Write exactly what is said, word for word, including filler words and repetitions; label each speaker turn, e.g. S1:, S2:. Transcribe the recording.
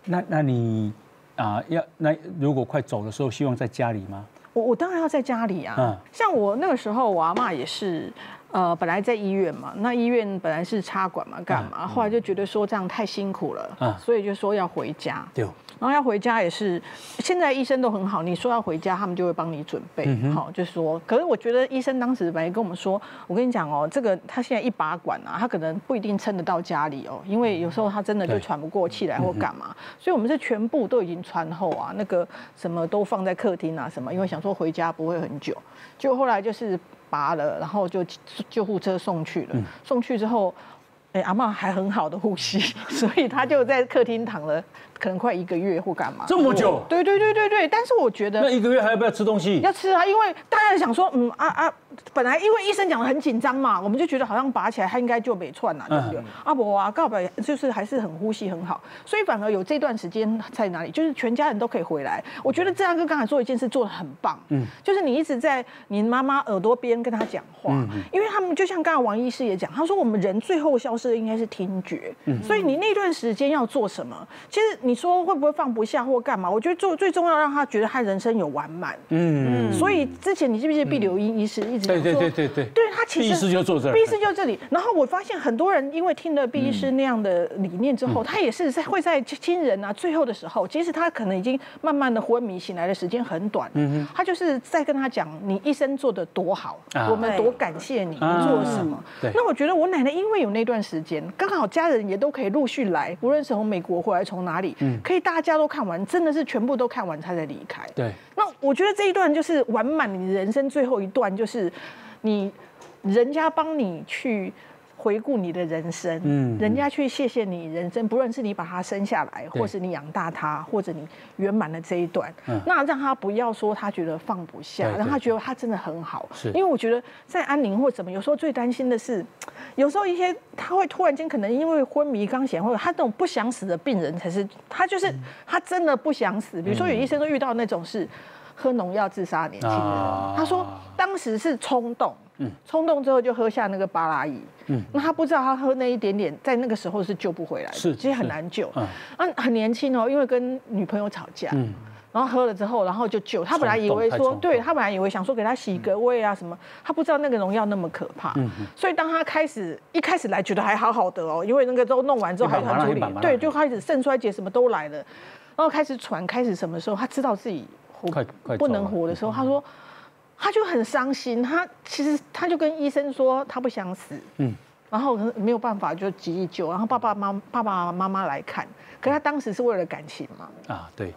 S1: 那那你啊、要那如果快走的时候，希望在家里吗？
S2: 我我当然要在家里啊。嗯、像我那个时候，我阿嬷也是，呃，本来在医院嘛，那医院本来是插管嘛，干嘛？嗯、后来就觉得说这样太辛苦了，嗯、所以就说要回家。对。然后要回家也是，现在医生都很好，你说要回家，他们就会帮你准备。好、嗯，就是说，可是我觉得医生当时本来跟我们说，我跟你讲哦，这个他现在一拔管啊，他可能不一定撑得到家里哦，因为有时候他真的就喘不过气来或干嘛，所以我们是全部都已经穿后啊，那个什么都放在客厅啊什么，因为想说回家不会很久，结果后来就是拔了，然后就救护车送去了，送去之后。哎，阿嬷还很好的呼吸，所以她就在客厅躺了，可能快一个月或干嘛。
S1: 这么久？
S2: 对对对对对。但是我觉得
S1: 那一个月还要不要吃东西？
S2: 要吃啊，因为大家想说，嗯啊啊，本来因为医生讲的很紧张嘛，我们就觉得好像拔起来他应该就没窜了，对不对？阿伯啊，告白就是还是很呼吸很好，所以反而有这段时间在哪里，就是全家人都可以回来。我觉得这样跟刚才做一件事做得很棒，嗯，就是你一直在你妈妈耳朵边跟她讲话，嗯，因为他们就像刚才王医师也讲，他说我们人最后消失的应该是听觉，嗯，所以你那段时间要做什么？其实你说会不会放不下或干嘛？我觉得做最重要让他觉得他人生有完满，嗯，所以之前你记不记得毕柳英医师一直讲说，对对对对对，对他其实毕医师就坐这儿，毕医师就这里。然后我发现很多人因为听了毕医师那样的理念之后，他也是在会在亲人啊最后的时候，其实他可能已经慢慢的昏迷，醒来的时间很短，嗯，他就是在跟他讲你一生做的多好，我们多感谢你，你做了什么。那我觉得我奶奶因为有那段时间，刚好家人也都可以陆续来，无论是从美国回来，从哪里，可以大家都看完，真的是全部都看完，他才离开。对，那我觉得这一段就是完满你人生最后一段，就是你人家帮你去回顾你的人生，嗯，人家去谢谢你人生，不论是你把他生下来，或是你养大他，或者你圆满了这一段，嗯，那让他不要说他觉得放不下，让他觉得他真的很好。是，因为我觉得在安宁或什么，有时候最担心的是，有时候一些他会突然间可能因为昏迷刚醒，或者他那种不想死的病人才是他就是他真的不想死。比如说有医生都遇到那种是喝农药自杀年轻人，啊，他说当时是冲动。嗯，冲动之后就喝下那个巴拉乙，嗯，那他不知道他喝那一点点，在那个时候是救不回来的，是，其实很难救，嗯，啊，很年轻哦，因为跟女朋友吵架，嗯，然后喝了之后，然后就救，他本来以为说，对他本来以为想说给他洗个胃啊什么，他不知道那个农药那么可怕，嗯，所以当他开始一开始来觉得还好好的哦，因为那个都弄完之后还很处理，对，就开始肾衰竭什么都来了，然后开始喘，开始什么时候他知道自己活不能活的时候，他说。他就很伤心，他其实他就跟医生说他不想死，嗯，然后没有办法就急急救，然后爸爸妈爸爸妈妈来看，可是他当时是为了感情嘛，啊对，